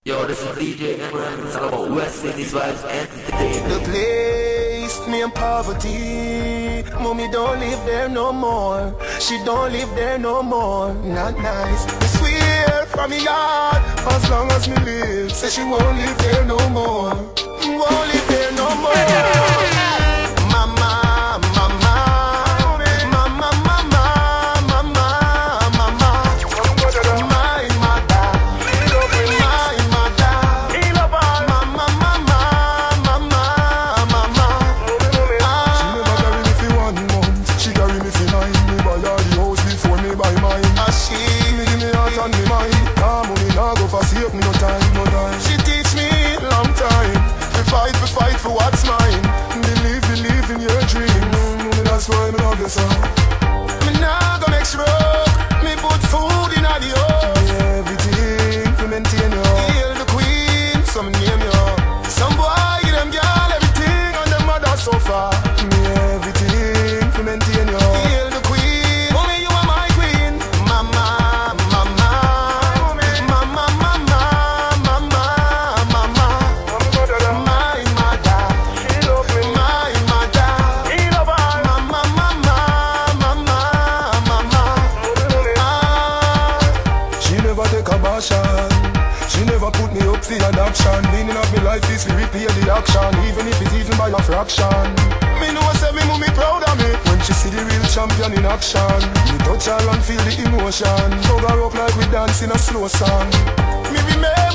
Yo, this is DJ Emran. It's all about West Indies vibes entertainment. The place me in poverty. Mommy don't live there no more. She don't live there no more. Not nice. I swear from me yard, as long as me live, say she won't live there no more. Won't live there no more. Mama, mama, mama, mama, mama, mama. My mother, my mother. Mama, mama, mama, mama. She never carry me for 1 month. She carry me for 9. Me buy her the house before me buy mine. She Me give me heart and me mind. Nah, money nah go for save me no time, no time. She teach me long time. We fight for what's mine. Believe in your dreams. That's why me love you so. Me nah go make sure me put food in the house. Me everything to maintain you. Hail the queen, some name you. Some boy give them girl everything and them mother so far. Me everything to maintain you. Hail the queen, mommy you are my queen. Mama, mama, mama, mama, mama, mama. My mother, She love me. my mother. He love her. Mama, mama, mama, mama. She never take a passion. She never put me up for adoption. Meaning of me life is to repay the action, even if it's even by a fraction. Me know say me mommy proud of me. When she see the real champion in action, me touch her and feel the emotion. Hug her up like we dance in a slow song. Me be made